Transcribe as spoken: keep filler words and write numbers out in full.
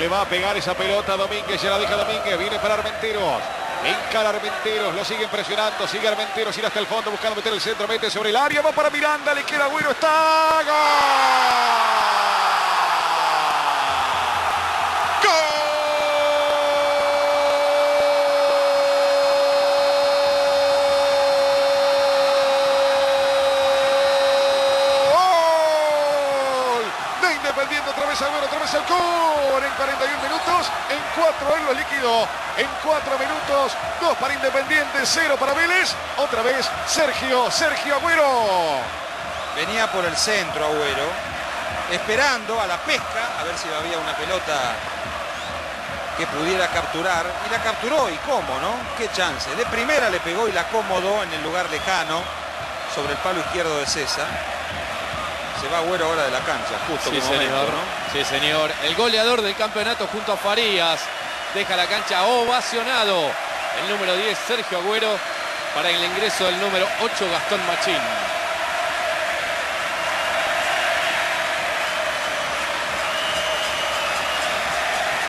Le va a pegar esa pelota a Domínguez, ya la deja Domínguez, viene para Armenteros. Encara Armenteros, lo siguen presionando, sigue Armenteros, ir hasta el fondo buscando meter el centro, mete sobre el área, va para Miranda, le queda Agüero, está... ¡Gol! Otra vez Agüero, otra vez el gol en cuarenta y un minutos, en cuatro él lo liquidó, en cuatro minutos, dos para Independiente, cero para Vélez, otra vez Sergio, Sergio Agüero. Venía por el centro Agüero, esperando a la pesca, a ver si había una pelota que pudiera capturar, y la capturó, y cómo, ¿no? Qué chance, de primera le pegó y la acomodó en el lugar lejano, sobre el palo izquierdo de César. Se va Agüero ahora de la cancha, justo sí, como señor. momento, ¿no? Sí, señor. El goleador del campeonato junto a Farías. Deja la cancha ovacionado. El número diez, Sergio Agüero, para el ingreso del número ocho, Gastón Machín.